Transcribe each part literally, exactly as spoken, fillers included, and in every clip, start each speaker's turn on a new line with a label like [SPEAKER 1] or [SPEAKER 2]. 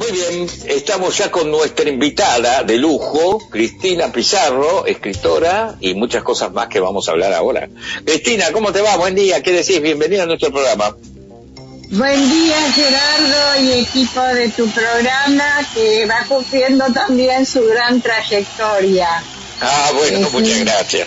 [SPEAKER 1] Muy bien, estamos ya con nuestra invitada de lujo, Cristina Pizarro, escritora y muchas cosas más que vamos a hablar ahora. Cristina, ¿cómo te va? Buen día, ¿qué decís? Bienvenida a nuestro programa.
[SPEAKER 2] Buen día, Gerardo y equipo de tu programa, que va cumpliendo también su gran trayectoria.
[SPEAKER 1] Ah, bueno,
[SPEAKER 2] eh,
[SPEAKER 1] muchas gracias.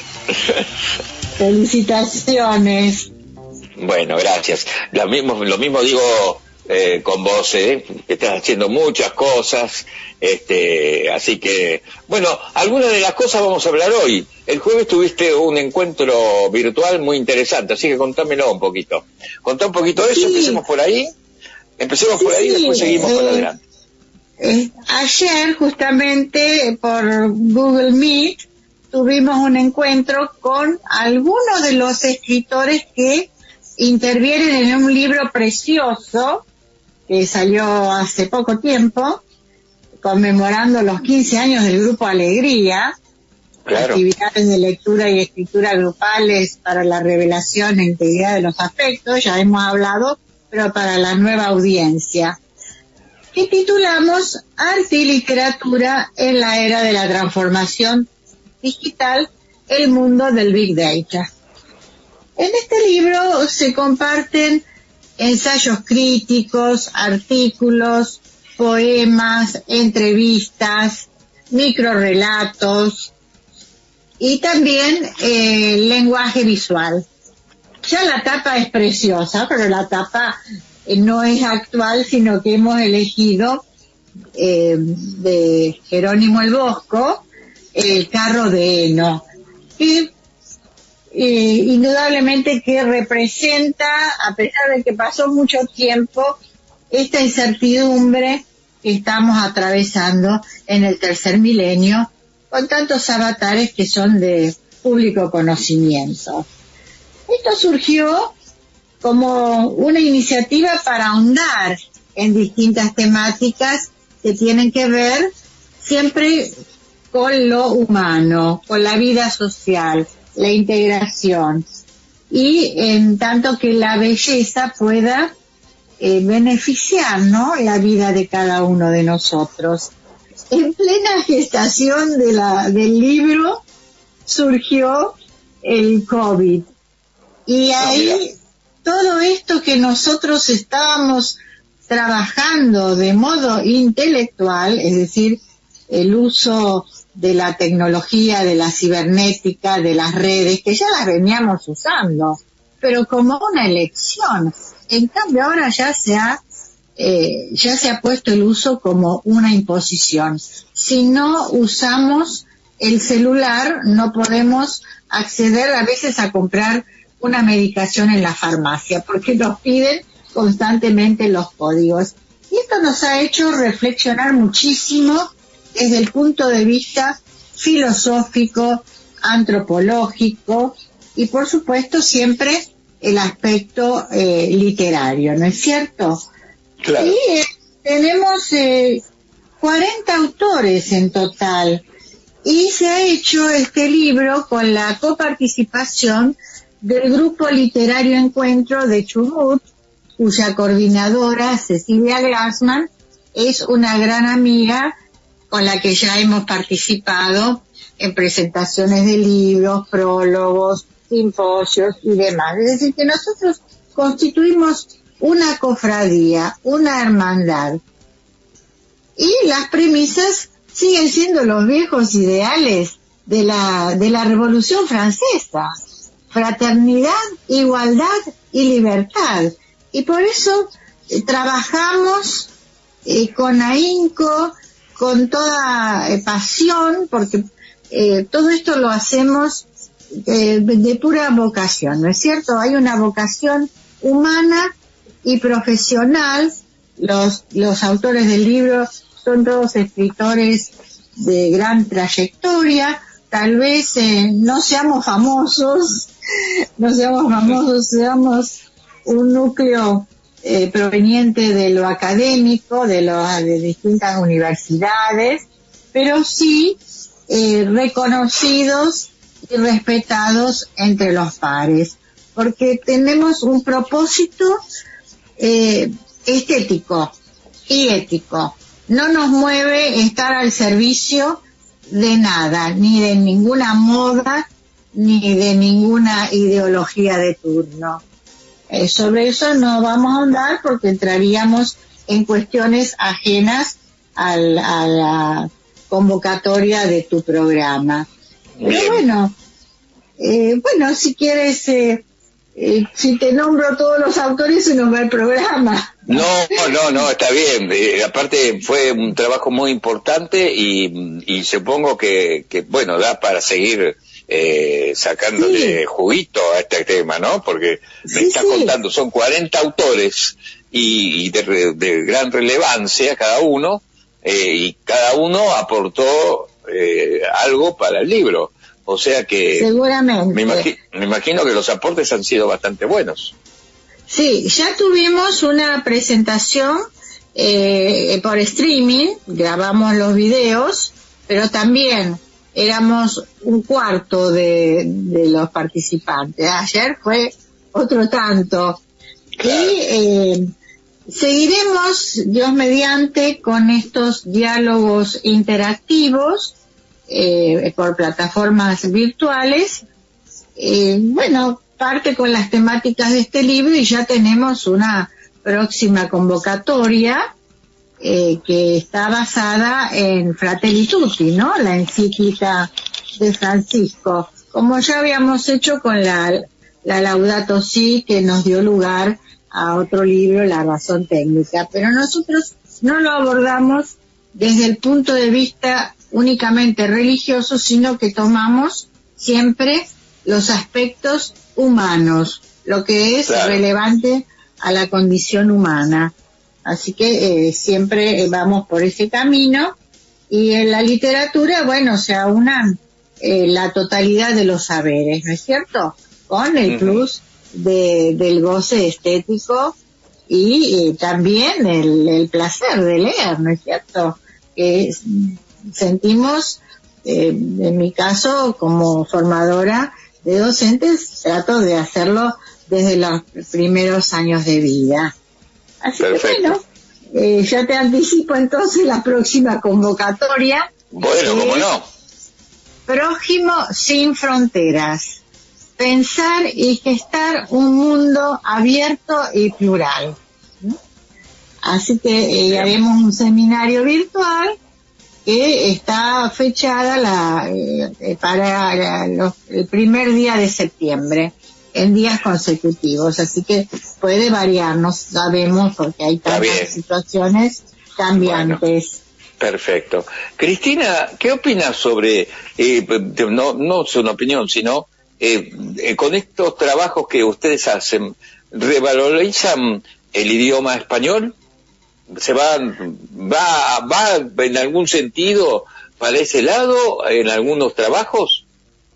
[SPEAKER 2] Felicitaciones.
[SPEAKER 1] Bueno, gracias. Lo mismo, lo mismo digo eh, con vos, eh, que estás haciendo muchas cosas, este, así que, bueno, algunas de las cosas vamos a hablar hoy. El jueves tuviste un encuentro virtual muy interesante, así que contámelo un poquito. Contá un poquito de eso, sí. Empecemos por ahí, empecemos sí, por ahí y después seguimos eh, para adelante.
[SPEAKER 2] Eh, ayer, justamente, por Google Meet, tuvimos un encuentro con algunos de los escritores que intervienen en un libro precioso que salió hace poco tiempo, conmemorando los quince años del Grupo Alegría, claro. Actividades de lectura y escritura grupales para la revelación e integridad de los afectos, ya hemos hablado, pero para la nueva audiencia, que titulamos Arte y Literatura en la Era de la Transformación Digital, el mundo del Big Data. En este libro se comparten ensayos críticos, artículos, poemas, entrevistas, microrrelatos y también eh, lenguaje visual. Ya la tapa es preciosa, pero la tapa eh, no es actual, sino que hemos elegido eh, de Jerónimo el Bosco, El carro de heno, que eh, indudablemente que representa, a pesar de que pasó mucho tiempo, esta incertidumbre que estamos atravesando en el tercer milenio, con tantos avatares que son de público conocimiento. Esto surgió como una iniciativa para ahondar en distintas temáticas que tienen que ver siempre con lo humano, con la vida social, la integración, y en tanto que la belleza pueda eh, beneficiar, ¿no?, la vida de cada uno de nosotros. En plena gestación de la, del libro surgió el COVID, y ahí todo esto que nosotros estábamos trabajando de modo intelectual, es decir, el uso de la tecnología, de la cibernética, de las redes, que ya las veníamos usando, pero como una elección. En cambio ahora ya se ha, eh, ya se ha puesto el uso como una imposición. Si no usamos el celular, no podemos acceder a veces a comprar una medicación en la farmacia, porque nos piden constantemente los códigos. Y esto nos ha hecho reflexionar muchísimo desde el punto de vista filosófico, antropológico y, por supuesto, siempre el aspecto eh, literario, ¿no es cierto? Claro. Y eh, tenemos eh, cuarenta autores en total, y se ha hecho este libro con la coparticipación del Grupo Literario Encuentro de Chubut, cuya coordinadora, Cecilia Glassman, es una gran amiga con la que ya hemos participado en presentaciones de libros, prólogos, simposios y demás. Es decir, que nosotros constituimos una cofradía, una hermandad. Y las premisas siguen siendo los viejos ideales de la, de la Revolución Francesa: fraternidad, igualdad y libertad. Y por eso eh, trabajamos eh, con ahínco, con toda eh, pasión, porque eh, todo esto lo hacemos eh, de pura vocación, ¿no es cierto? Hay una vocación humana y profesional. Los, los autores del libro son todos escritores de gran trayectoria. Tal vez eh, no seamos famosos, no seamos famosos, seamos un núcleo eh, proveniente de lo académico, de, lo, de distintas universidades, pero sí eh, reconocidos y respetados entre los pares, porque tenemos un propósito eh, estético y ético. no nos mueve estar al servicio de nada, ni de ninguna moda, ni de ninguna ideología de turno. Eh, sobre eso no vamos a ahondar porque entraríamos en cuestiones ajenas al, a la convocatoria de tu programa. Pero bueno, eh, bueno, si quieres, eh, eh, si te nombro todos los autores se nos va el programa.
[SPEAKER 1] No, no, no, está bien. Eh, aparte fue un trabajo muy importante y, y supongo que, que, bueno, da para seguir eh, sacándole sí. juguito a este tema, ¿no? Porque me sí, estás sí. contando, son cuarenta autores y, y de, de gran relevancia cada uno, eh, y cada uno aportó eh, algo para el libro. O sea que...
[SPEAKER 2] Seguramente.
[SPEAKER 1] Me, imagi me imagino que los aportes han sido bastante buenos.
[SPEAKER 2] Sí, ya tuvimos una presentación eh, por streaming, grabamos los videos, pero también éramos un cuarto de, de los participantes. Ayer fue otro tanto. Claro. Y eh, seguiremos, Dios mediante, con estos diálogos interactivos eh, por plataformas virtuales. Eh, bueno, parte con las temáticas de este libro y ya tenemos una próxima convocatoria eh, que está basada en Fratelli Tutti, ¿no? La encíclica de Francisco, como ya habíamos hecho con la, la Laudato Si, que nos dio lugar a otro libro, La Razón Técnica, pero nosotros no lo abordamos desde el punto de vista únicamente religioso, sino que tomamos siempre los aspectos humanos, lo que es claro. relevante a la condición humana. Así que eh, siempre vamos por ese camino y en la literatura, bueno, se aunan eh, la totalidad de los saberes, ¿no es cierto? Con el uh-huh. plus de, del goce estético y eh, también el, el placer de leer, ¿no es cierto? Que es, sentimos, eh, en mi caso, como formadora de docentes, trato de hacerlo desde los primeros años de vida. Así Perfecto. que bueno, eh, ya te anticipo entonces la próxima convocatoria.
[SPEAKER 1] Bueno, cómo no.
[SPEAKER 2] Prójimo sin fronteras. Pensar y gestar un mundo abierto y plural. Así que eh, haremos un seminario virtual que está fechada la, eh, para la, los, el primer día de septiembre, en días consecutivos, así que puede variar, no sabemos porque hay tantas situaciones cambiantes.
[SPEAKER 1] Bueno, perfecto. Cristina, ¿qué opinas sobre, eh, no, no es una opinión, sino eh, eh, con estos trabajos que ustedes hacen, revalorizan el idioma español? ¿Se va, va, va en algún sentido para ese lado en algunos trabajos?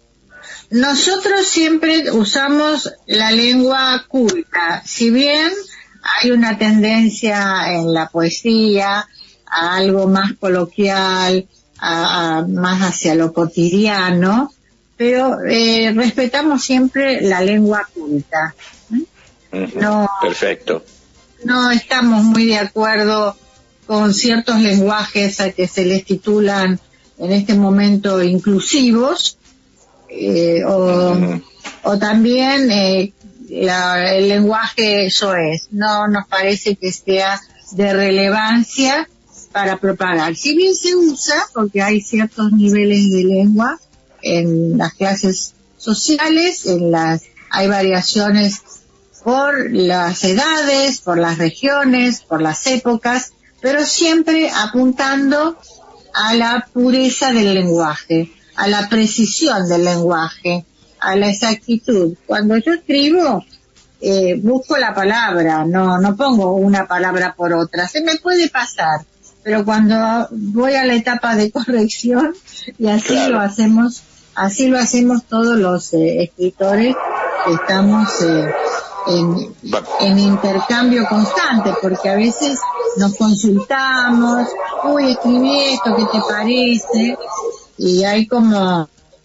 [SPEAKER 2] Nosotros siempre usamos la lengua culta, si bien hay una tendencia en la poesía a algo más coloquial, a, a más hacia lo cotidiano, pero eh, respetamos siempre la lengua culta.
[SPEAKER 1] ¿Mm? No, perfecto.
[SPEAKER 2] No estamos muy de acuerdo con ciertos lenguajes a que se les titulan en este momento inclusivos, eh, o, mm. o también eh, la, el lenguaje soez. No nos parece que sea de relevancia para propagar. Si bien se usa, porque hay ciertos niveles de lengua en las clases sociales, en las hay variaciones por las edades, por las regiones, por las épocas, pero siempre apuntando a la pureza del lenguaje, a la precisión del lenguaje, a la exactitud. Cuando yo escribo, eh, busco la palabra, no, no pongo una palabra por otra. Se me puede pasar, pero cuando voy a la etapa de corrección, y así claro. lo hacemos, así lo hacemos todos los eh, escritores que estamos eh, En, en intercambio constante, porque a veces nos consultamos, uy, escribí esto, ¿qué te parece? Y hay como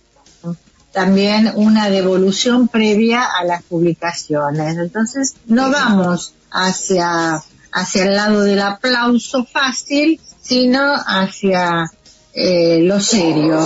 [SPEAKER 2] también una devolución previa a las publicaciones. Entonces no vamos hacia hacia el lado del aplauso fácil, sino hacia eh, lo serio.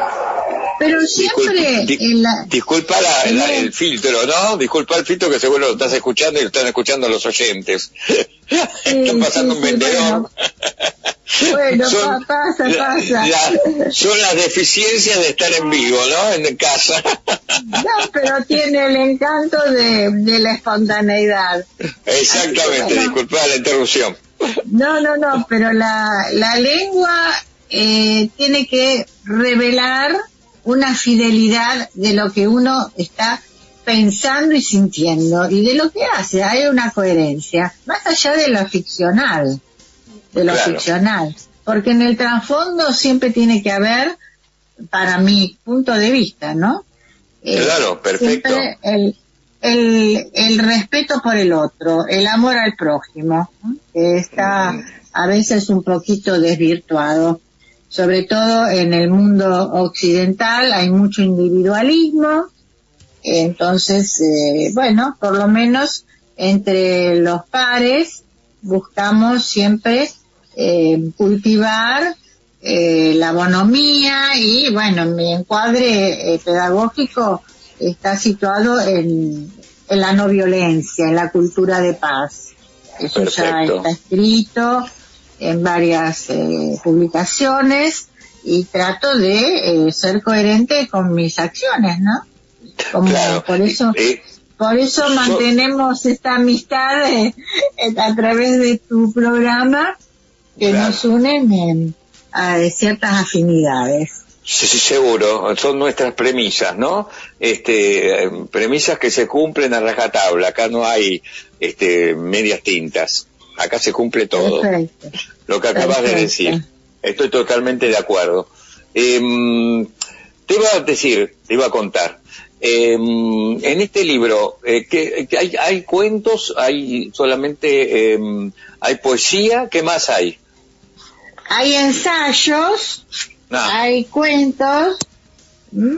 [SPEAKER 2] Pero siempre...
[SPEAKER 1] Disculpa,
[SPEAKER 2] en la,
[SPEAKER 1] disculpa la,
[SPEAKER 2] en
[SPEAKER 1] la,
[SPEAKER 2] el,
[SPEAKER 1] el filtro, ¿no? Disculpa el filtro que seguro lo estás escuchando y lo están escuchando los oyentes.
[SPEAKER 2] Sí,
[SPEAKER 1] Están pasando
[SPEAKER 2] sí,
[SPEAKER 1] un
[SPEAKER 2] sí,
[SPEAKER 1] vendedor.
[SPEAKER 2] Bueno, bueno
[SPEAKER 1] son,
[SPEAKER 2] pa, pasa, pasa.
[SPEAKER 1] La, son las deficiencias de estar en vivo, ¿no? En casa.
[SPEAKER 2] No, pero tiene el encanto de, de la espontaneidad.
[SPEAKER 1] Exactamente,
[SPEAKER 2] Bueno,
[SPEAKER 1] disculpa la interrupción.
[SPEAKER 2] No, no, no, pero la, la lengua eh, tiene que revelar una fidelidad de lo que uno está pensando y sintiendo y de lo que hace. Hay una coherencia, más allá de lo ficcional, de lo
[SPEAKER 1] Claro.
[SPEAKER 2] ficcional, porque en el trasfondo siempre tiene que haber, para mi punto de vista, ¿no? Eh,
[SPEAKER 1] Claro, perfecto.
[SPEAKER 2] siempre el, el, el respeto por el otro, el amor al prójimo, ¿no? Que está
[SPEAKER 1] Mm.
[SPEAKER 2] a veces un poquito desvirtuado. Sobre todo en el mundo occidental hay mucho individualismo, entonces, eh, bueno, por lo menos entre los pares buscamos siempre eh, cultivar eh, la bonomía y, bueno, mi encuadre eh, pedagógico está situado en, en la no violencia, en la cultura de paz. Eso
[SPEAKER 1] Perfecto.
[SPEAKER 2] ya está escrito en varias eh, publicaciones y trato de eh, ser coherente con mis acciones, ¿no? Como
[SPEAKER 1] Claro.
[SPEAKER 2] por eso
[SPEAKER 1] Eh,
[SPEAKER 2] por eso
[SPEAKER 1] yo-
[SPEAKER 2] mantenemos esta amistad eh, eh, a través de tu programa que
[SPEAKER 1] Claro.
[SPEAKER 2] nos unen en, a ciertas afinidades.
[SPEAKER 1] Sí, sí, seguro, son nuestras premisas, ¿no? Este, eh, premisas que se cumplen a rajatabla, acá no hay este, medias tintas, acá se cumple todo,
[SPEAKER 2] Perfecto.
[SPEAKER 1] lo que acabas de
[SPEAKER 2] Perfecto.
[SPEAKER 1] decir, estoy totalmente de acuerdo. Eh, te iba a decir, te iba a contar, eh, en este libro, eh, que, que hay, hay cuentos, hay solamente, eh, hay poesía, ¿qué más hay?
[SPEAKER 2] Hay ensayos,
[SPEAKER 1] No.
[SPEAKER 2] hay cuentos, ¿m?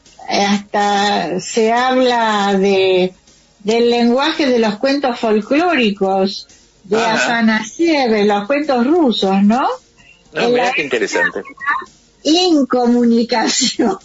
[SPEAKER 2] hasta se habla de del lenguaje de los cuentos folclóricos de
[SPEAKER 1] Ajá.
[SPEAKER 2] Afanasiev, los cuentos rusos, ¿no?
[SPEAKER 1] No,
[SPEAKER 2] En
[SPEAKER 1] mirá
[SPEAKER 2] la
[SPEAKER 1] qué interesante.
[SPEAKER 2] incomunicación.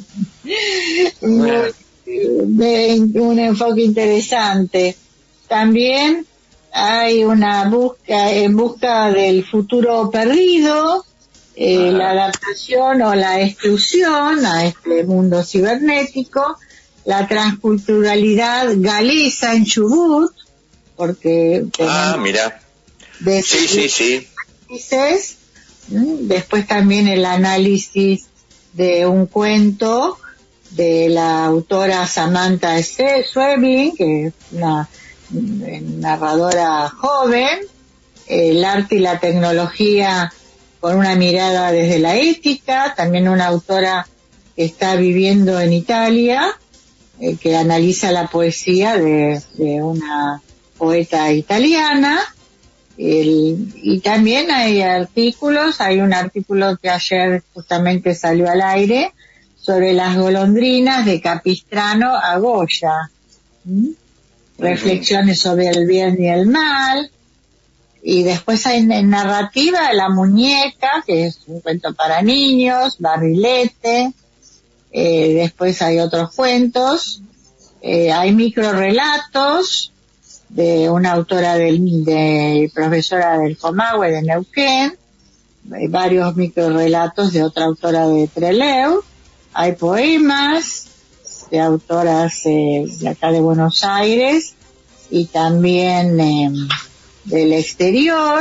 [SPEAKER 2] Muy- de un enfoque interesante. También hay una busca en busca del futuro perdido, eh,
[SPEAKER 1] Ajá.
[SPEAKER 2] la adaptación o la exclusión a este mundo cibernético, la transculturalidad galesa en Chubut, porque
[SPEAKER 1] Ah,
[SPEAKER 2] tenemos
[SPEAKER 1] mira.
[SPEAKER 2] de
[SPEAKER 1] Sí, sí, sí.
[SPEAKER 2] países. ¿Mm? Después también el análisis de un cuento de la autora Samantha Schweblin, que es una narradora joven, el arte y la tecnología con una mirada desde la ética, también una autora que está viviendo en Italia, eh, que analiza la poesía de, de una poeta italiana. El, y también hay artículos, hay un artículo que ayer justamente salió al aire sobre las golondrinas de Capistrano a Goya. ¿Mm? Reflexiones sobre el bien y el mal. Y después hay en narrativa La muñeca, que es un cuento para niños, Barrilete. Eh, después hay otros cuentos. Eh, hay microrelatos de una autora del, de profesora del Comahue de Neuquén, hay varios microrelatos de otra autora de Trelew, hay poemas de autoras eh, de acá de Buenos Aires y también eh, del exterior,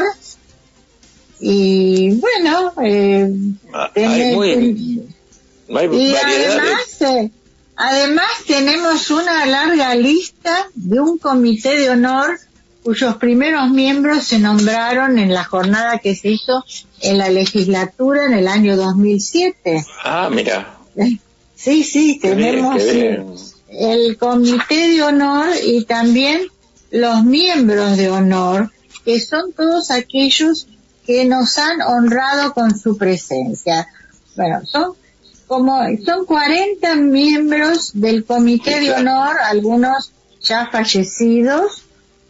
[SPEAKER 2] y bueno, eh,
[SPEAKER 1] Ah,
[SPEAKER 2] ten-
[SPEAKER 1] hay muy,
[SPEAKER 2] ten-
[SPEAKER 1] hay
[SPEAKER 2] y
[SPEAKER 1] variedad de...
[SPEAKER 2] además, eh, además tenemos una larga lista de un comité de honor cuyos primeros miembros se nombraron en la jornada que se hizo en la legislatura en el año dos mil siete.
[SPEAKER 1] Ah, mira.
[SPEAKER 2] Sí, sí,
[SPEAKER 1] Qué bien,
[SPEAKER 2] tenemos
[SPEAKER 1] qué bien.
[SPEAKER 2] el comité de honor y también los miembros de honor, que son todos aquellos que nos han honrado con su presencia. Bueno, son como son cuarenta miembros del comité
[SPEAKER 1] Sí,
[SPEAKER 2] de
[SPEAKER 1] claro.
[SPEAKER 2] honor, algunos ya fallecidos,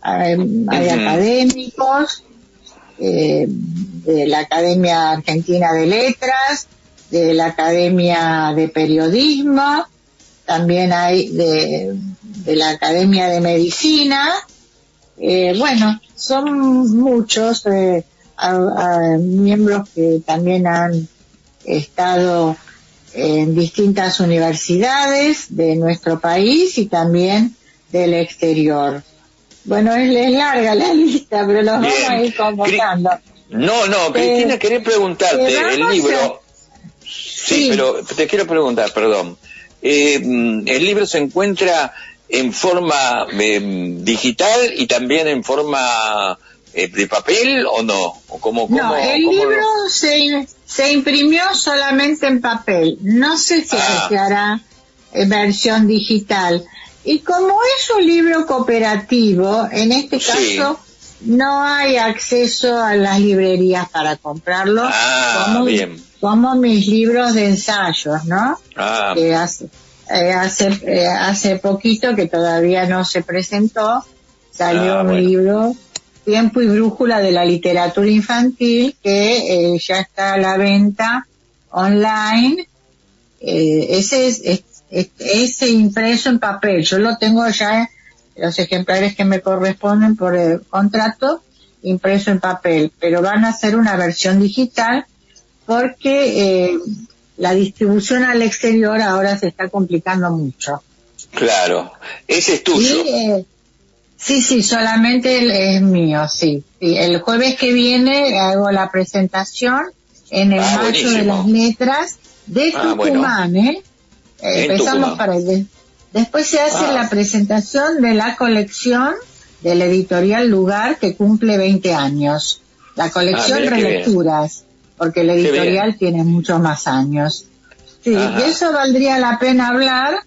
[SPEAKER 2] hay, hay
[SPEAKER 1] Uh-huh.
[SPEAKER 2] académicos, eh, de la Academia Argentina de Letras, de la Academia de Periodismo, también hay de, de la Academia de Medicina. Eh, bueno, son muchos eh, a, a, miembros que también han estado en distintas universidades de nuestro país y también del exterior. Bueno, es, es larga la lista, pero los
[SPEAKER 1] Bien.
[SPEAKER 2] vamos a ir convocando.
[SPEAKER 1] No, no, Cristina,
[SPEAKER 2] Eh,
[SPEAKER 1] quería preguntarte,
[SPEAKER 2] eh,
[SPEAKER 1] el
[SPEAKER 2] vamos
[SPEAKER 1] libro...
[SPEAKER 2] a-
[SPEAKER 1] Sí,
[SPEAKER 2] Sí.
[SPEAKER 1] pero te quiero preguntar, perdón. Eh, mm, ¿El libro se encuentra en forma eh, digital y también en forma eh, de papel o no? ¿O cómo, cómo,
[SPEAKER 2] No, el
[SPEAKER 1] cómo
[SPEAKER 2] libro
[SPEAKER 1] lo-
[SPEAKER 2] se, se imprimió solamente en papel. No sé si
[SPEAKER 1] Ah.
[SPEAKER 2] se hará en versión digital. Y como es un libro cooperativo, en este
[SPEAKER 1] Sí.
[SPEAKER 2] caso no hay acceso a las librerías para comprarlo,
[SPEAKER 1] Ah,
[SPEAKER 2] como,
[SPEAKER 1] bien.
[SPEAKER 2] como mis libros de ensayos, ¿no?
[SPEAKER 1] Ah,
[SPEAKER 2] Que hace, eh, hace, eh, hace poquito, que todavía no se presentó, salió
[SPEAKER 1] Ah,
[SPEAKER 2] un
[SPEAKER 1] bueno.
[SPEAKER 2] libro, Tiempo y Brújula de la Literatura Infantil, que eh, ya está a la venta online. Eh, ese es, es, es, ese impreso en papel. Yo lo tengo ya, los ejemplares que me corresponden por el contrato, impreso en papel, pero van a hacer una versión digital porque eh, la distribución al exterior ahora se está complicando mucho.
[SPEAKER 1] claro. Ese es
[SPEAKER 2] Y,
[SPEAKER 1] tuyo.
[SPEAKER 2] eh, sí, sí, solamente el- es mío, sí. Sí, el jueves que viene hago la presentación en el
[SPEAKER 1] Ah,
[SPEAKER 2] Mayo de
[SPEAKER 1] buenísimo.
[SPEAKER 2] las Letras de
[SPEAKER 1] Ah, bueno.
[SPEAKER 2] Tucumán, ¿eh? Eh,
[SPEAKER 1] En
[SPEAKER 2] empezamos
[SPEAKER 1] Tucumán.
[SPEAKER 2] para el... Después se hace
[SPEAKER 1] Ah.
[SPEAKER 2] la presentación de la colección de la editorial Lugar, que cumple veinte años. La colección
[SPEAKER 1] Ah, mira qué bien.
[SPEAKER 2] Relecturas, porque la
[SPEAKER 1] Qué bien.
[SPEAKER 2] editorial tiene muchos más años. Sí,
[SPEAKER 1] Ajá.
[SPEAKER 2] de eso valdría la pena hablar,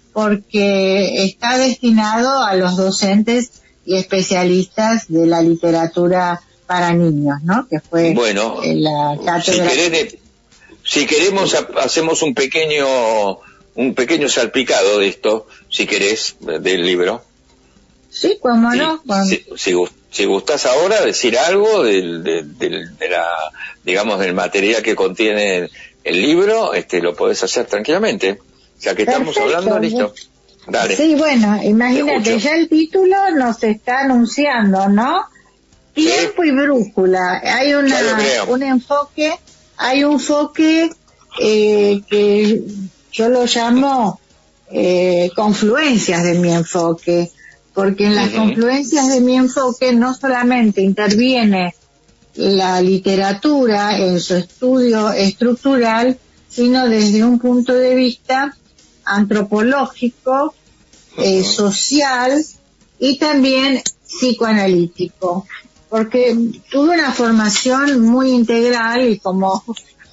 [SPEAKER 2] porque está destinado a los docentes y especialistas de la literatura para niños, ¿no? Que fue
[SPEAKER 1] Bueno,
[SPEAKER 2] eh, la
[SPEAKER 1] si
[SPEAKER 2] cátedra.
[SPEAKER 1] querés, de- si queremos ha- hacemos un pequeño un pequeño salpicado de esto, si querés, del libro.
[SPEAKER 2] Sí, cómo
[SPEAKER 1] Sí,
[SPEAKER 2] no. Con-
[SPEAKER 1] si, si, gust- si gustás ahora decir algo del, del, del- de la, digamos, del material que contiene el libro, este, lo podés hacer tranquilamente. Ya que estamos
[SPEAKER 2] Perfecto.
[SPEAKER 1] hablando, listo. Dale.
[SPEAKER 2] Sí, bueno, imagínate,
[SPEAKER 1] escucho.
[SPEAKER 2] ya el título nos está anunciando, ¿no?
[SPEAKER 1] Sí.
[SPEAKER 2] Tiempo y brújula. Hay
[SPEAKER 1] Ya lo
[SPEAKER 2] una
[SPEAKER 1] creo.
[SPEAKER 2] un enfoque, hay un enfoque eh, que yo lo llamo eh, confluencias de mi enfoque, porque en las
[SPEAKER 1] Ujú.
[SPEAKER 2] confluencias de mi enfoque no solamente interviene la literatura en su estudio estructural, sino desde un punto de vista antropológico, eh,
[SPEAKER 1] Ujú.
[SPEAKER 2] social y también psicoanalítico, porque tuve una formación muy integral y como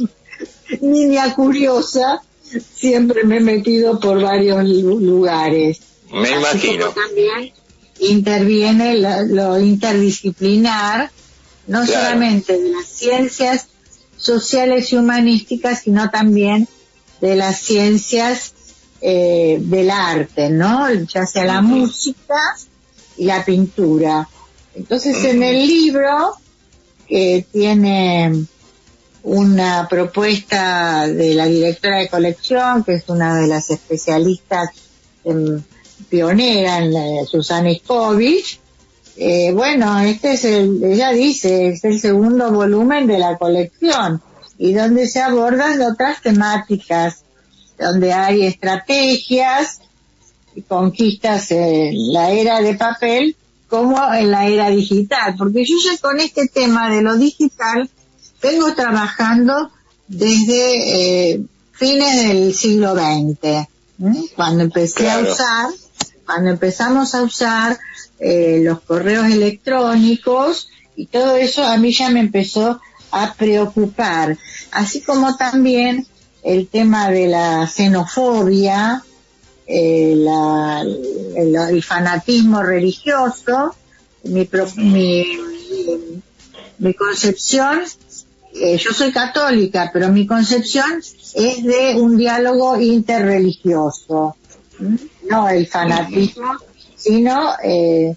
[SPEAKER 2] niña curiosa siempre me he metido por varios lu- lugares.
[SPEAKER 1] Me
[SPEAKER 2] Así
[SPEAKER 1] imagino.
[SPEAKER 2] como también interviene la- lo interdisciplinar, no
[SPEAKER 1] Claro.
[SPEAKER 2] solamente de las ciencias sociales y humanísticas, sino también de las ciencias eh, del arte, ¿no? Ya sea la
[SPEAKER 1] Ujú.
[SPEAKER 2] música y la pintura. Entonces, en
[SPEAKER 1] Ujú.
[SPEAKER 2] el libro, que tiene una propuesta de la directora de colección, que es una de las especialistas em, pionera en la, Susana Iskovich. Eh, bueno, este es el, ella dice, es el segundo volumen de la colección, y donde se abordan otras temáticas, donde hay estrategias y conquistas en la era de papel como en la era digital, porque yo ya con este tema de lo digital vengo trabajando desde eh, fines del siglo veinte, ¿eh? Cuando empecé
[SPEAKER 1] Claro.
[SPEAKER 2] a usar, cuando empezamos a usar eh, los correos electrónicos y todo eso, a mí ya me empezó a preocupar, así como también el tema de la xenofobia, eh, la, el, el fanatismo religioso. Mi, pro, mi, mi, mi concepción, eh, yo soy católica, pero mi concepción es de un diálogo interreligioso, ¿m? No el fanatismo, sino eh,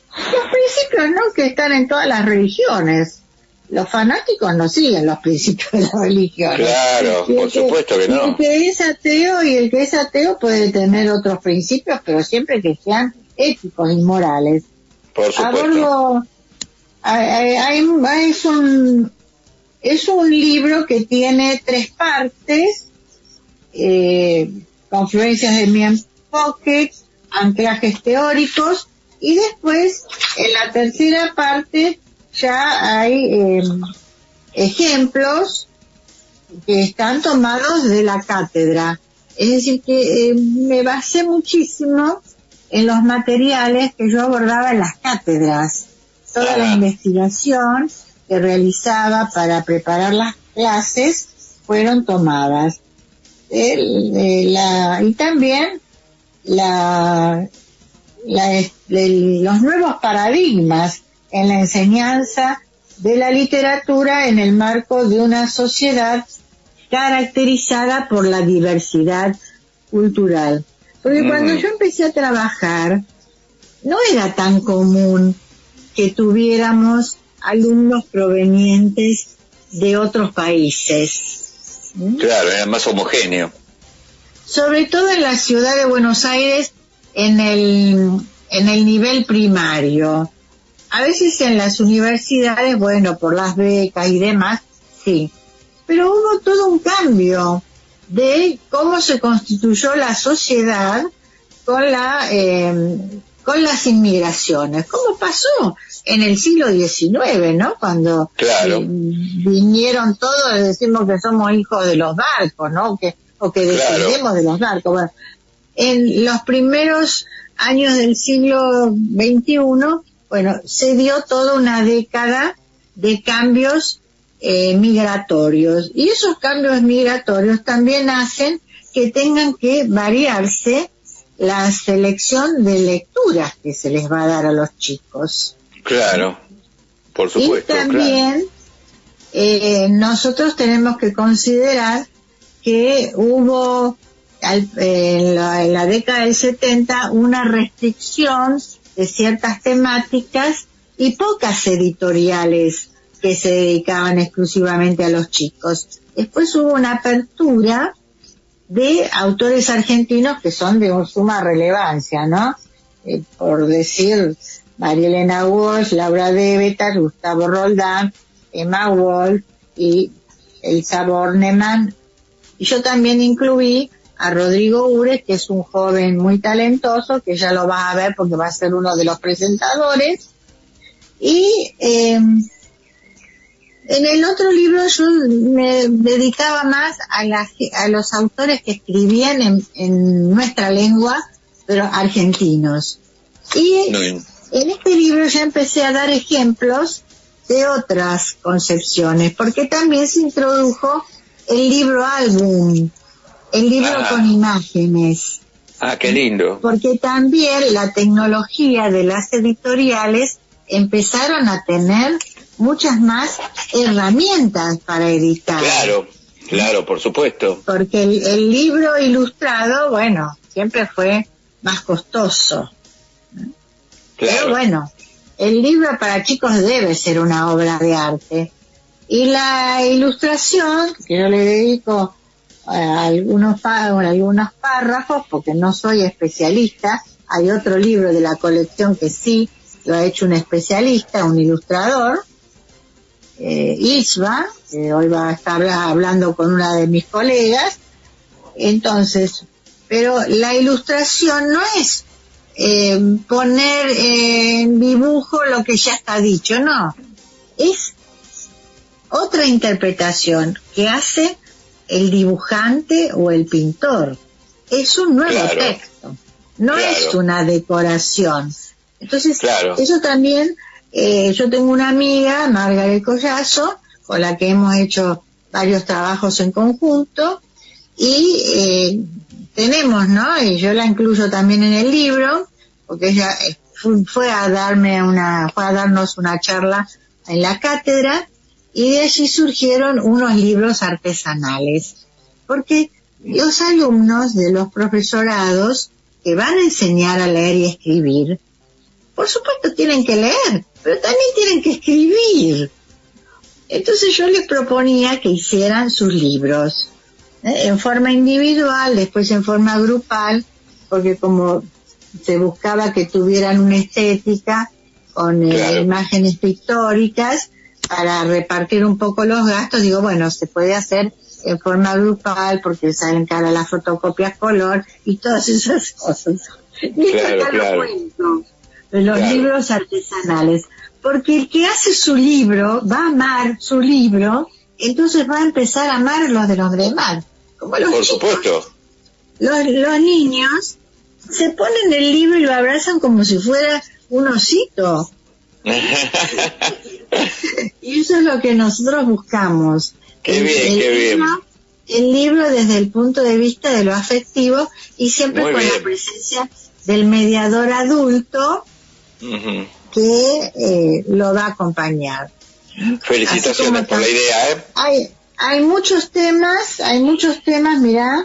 [SPEAKER 2] Los principios, ¿no?, que están en todas las religiones. Los fanáticos no siguen los principios de la religión.
[SPEAKER 1] Claro, por que, supuesto que no.
[SPEAKER 2] El que es ateo y el que es ateo puede tener otros principios, pero siempre que sean éticos y morales.
[SPEAKER 1] Por supuesto.
[SPEAKER 2] A bordo, hay, hay, hay, es, un, es un libro que tiene tres partes, eh, confluencias de mi enfoque, anclajes teóricos, y después, en la tercera parte, ya hay eh, ejemplos que están tomados de la cátedra. Es decir, que eh, me basé muchísimo en los materiales que yo abordaba en las cátedras. Toda ah. la investigación que realizaba para preparar las clases fueron tomadas. El, el, la, y también la, la, el, los nuevos paradigmas en la enseñanza de la literatura en el marco de una sociedad caracterizada por la diversidad cultural. Porque mm. cuando yo empecé a trabajar, no era tan común que tuviéramos alumnos provenientes de otros países. ¿Mm?
[SPEAKER 1] Claro, era más homogéneo.
[SPEAKER 2] Sobre todo en la ciudad de Buenos Aires, en el, en el nivel primario. A veces en las universidades, bueno, por las becas y demás, sí. Pero hubo todo un cambio de cómo se constituyó la sociedad con la eh, con las inmigraciones. ¿Cómo pasó en el siglo diecinueve, no? Cuando
[SPEAKER 1] claro.
[SPEAKER 2] eh, vinieron todos, decimos que somos hijos de los barcos, ¿no? Que, o que descendemos claro. de los barcos. Bueno, en los primeros años del siglo veintiuno, bueno, se dio toda una década de cambios eh, migratorios. Y esos cambios migratorios también hacen que tengan que variarse la selección de lecturas que se les va a dar a los chicos.
[SPEAKER 1] Claro, por supuesto.
[SPEAKER 2] Y también claro. eh, nosotros tenemos que considerar que hubo al, eh, en, la, en la década del setenta una restricción de ciertas temáticas y pocas editoriales que se dedicaban exclusivamente a los chicos. Después hubo una apertura de autores argentinos que son de suma relevancia, ¿no? Eh, por decir, María Elena Walsh, Laura Devetas, Gustavo Roldán, Emma Wolf y Elsa Bornemann. Y yo también incluí a Rodrigo Ures, que es un joven muy talentoso, que ya lo vas a ver porque va a ser uno de los presentadores. Y eh, en el otro libro yo me dedicaba más a, la, a los autores que escribían en, en nuestra lengua, pero argentinos. Y no, en este libro ya empecé a dar ejemplos de otras concepciones, porque también se introdujo el libro álbum, el libro ah. con imágenes.
[SPEAKER 1] Ah, qué lindo.
[SPEAKER 2] Porque también la tecnología de las editoriales empezaron a tener muchas más herramientas para editar.
[SPEAKER 1] Claro, claro, por supuesto.
[SPEAKER 2] Porque el, el libro ilustrado, bueno, siempre fue más costoso. Claro. Pero bueno, el libro para chicos debe ser una obra de arte. Y la ilustración, que yo le dedico a algunos, a algunos párrafos, porque no soy especialista, hay otro libro de la colección que sí lo ha hecho un especialista, un ilustrador, eh, Isba, que hoy va a estar hablando con una de mis colegas. Entonces, pero la ilustración no es eh, poner en dibujo lo que ya está dicho, no, es otra interpretación que hace el dibujante o el pintor. Es un nuevo claro. texto, no claro. es una decoración. Entonces, claro. eso también, eh, yo tengo una amiga, Margaret Collazo, con la que hemos hecho varios trabajos en conjunto, y eh, tenemos, ¿no? Y yo la incluyo también en el libro, porque ella fue, fue a darme una, fue a darnos una charla en la cátedra, y de allí surgieron unos libros artesanales, porque los alumnos de los profesorados que van a enseñar a leer y escribir, por supuesto tienen que leer, pero también tienen que escribir. Entonces yo les proponía que hicieran sus libros, ¿eh? En forma individual, después en forma grupal, porque como se buscaba que tuvieran una estética con eh, claro. imágenes pictóricas para repartir un poco los gastos, digo, bueno, se puede hacer en forma grupal porque salen cara las fotocopias color y todas esas cosas. Y
[SPEAKER 1] claro,
[SPEAKER 2] acá
[SPEAKER 1] claro.
[SPEAKER 2] lo cuento, de los
[SPEAKER 1] claro.
[SPEAKER 2] libros artesanales. Porque el que hace su libro va a amar su libro, entonces va a empezar a amar los de los demás. Como los
[SPEAKER 1] Por
[SPEAKER 2] chicos,
[SPEAKER 1] supuesto.
[SPEAKER 2] Los, los niños se ponen el libro y lo abrazan como si fuera un osito. Y eso es lo que nosotros buscamos.
[SPEAKER 1] Qué
[SPEAKER 2] el,
[SPEAKER 1] bien,
[SPEAKER 2] el
[SPEAKER 1] qué
[SPEAKER 2] libro,
[SPEAKER 1] bien.
[SPEAKER 2] El libro desde el punto de vista de lo afectivo y siempre
[SPEAKER 1] Muy
[SPEAKER 2] con
[SPEAKER 1] bien.
[SPEAKER 2] la presencia del mediador adulto uh-huh. que eh, lo va a acompañar.
[SPEAKER 1] Felicitaciones por la idea, ¿eh?
[SPEAKER 2] Hay, hay muchos temas, hay muchos temas, mirá,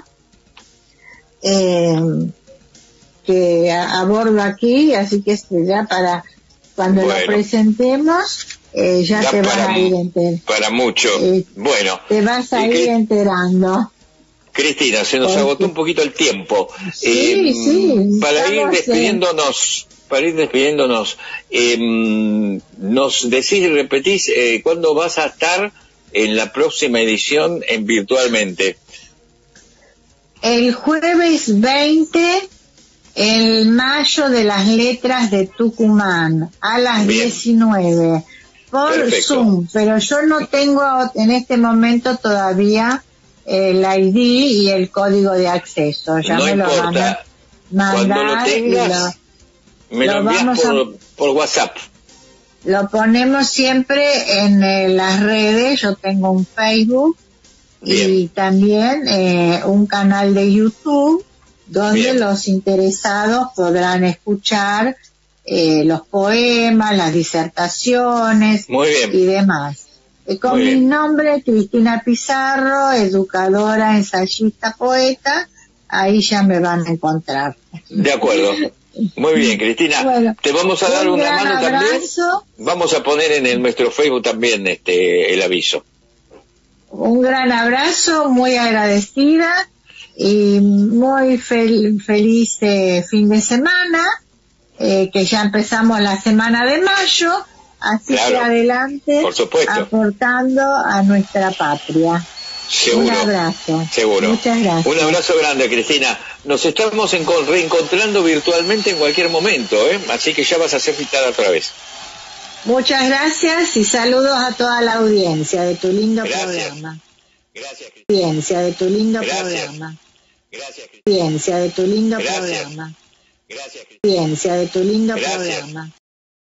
[SPEAKER 2] eh, que abordo aquí, así que ya para cuando bueno. lo presentemos, eh, ya, ya te vas a ir enterando.
[SPEAKER 1] Para mucho. Eh, bueno.
[SPEAKER 2] Te vas a ir Cri- enterando.
[SPEAKER 1] Cristina, se nos Porque... agotó un poquito el tiempo.
[SPEAKER 2] Sí, eh, sí.
[SPEAKER 1] Para ir despidiéndonos, en... para ir despidiéndonos, eh, nos decís y repetís eh, cuándo vas a estar en la próxima edición en virtualmente.
[SPEAKER 2] El jueves veinte, el Mayo de las Letras de Tucumán, a las Bien. diecinueve, por Perfecto. Zoom, pero yo no tengo en este momento todavía el I D y el código de acceso, ya
[SPEAKER 1] no
[SPEAKER 2] me
[SPEAKER 1] importa.
[SPEAKER 2] lo van a mandar.
[SPEAKER 1] Cuando lo tengas, lo, me lo, lo envías por, a, por WhatsApp.
[SPEAKER 2] Lo ponemos siempre en eh, las redes, yo tengo un Facebook Bien. y también eh, un canal de YouTube donde Bien. los interesados podrán escuchar eh, los poemas, las disertaciones
[SPEAKER 1] Muy bien.
[SPEAKER 2] y demás. Eh, con Muy mi bien. nombre, Cristina Pizarro, educadora, ensayista, poeta, ahí ya me van a encontrar.
[SPEAKER 1] De acuerdo. Muy bien, Cristina. Bueno, te vamos a dar un una mano abrazo. también. Vamos a poner en el, nuestro Facebook también este el aviso.
[SPEAKER 2] Un gran abrazo, muy agradecida y muy fel- feliz eh, fin de semana, eh, que ya empezamos la semana de mayo, así claro, que adelante,
[SPEAKER 1] por supuesto.
[SPEAKER 2] aportando a nuestra patria.
[SPEAKER 1] Seguro.
[SPEAKER 2] Un abrazo.
[SPEAKER 1] Seguro.
[SPEAKER 2] Muchas gracias.
[SPEAKER 1] Un abrazo grande, Cristina. Nos estamos enco- reencontrando virtualmente en cualquier momento, ¿eh? Así que ya vas a ser invitada otra vez.
[SPEAKER 2] Muchas gracias y saludos a toda la audiencia de tu lindo
[SPEAKER 1] gracias.
[SPEAKER 2] programa.
[SPEAKER 1] Gracias, Cristina.
[SPEAKER 2] Audiencia de tu lindo
[SPEAKER 1] gracias.
[SPEAKER 2] programa.
[SPEAKER 1] Gracias, Cristina.
[SPEAKER 2] Audiencia de tu lindo
[SPEAKER 1] gracias.
[SPEAKER 2] programa.
[SPEAKER 1] Gracias, Cristina.
[SPEAKER 2] Audiencia de tu lindo
[SPEAKER 1] gracias.
[SPEAKER 2] programa.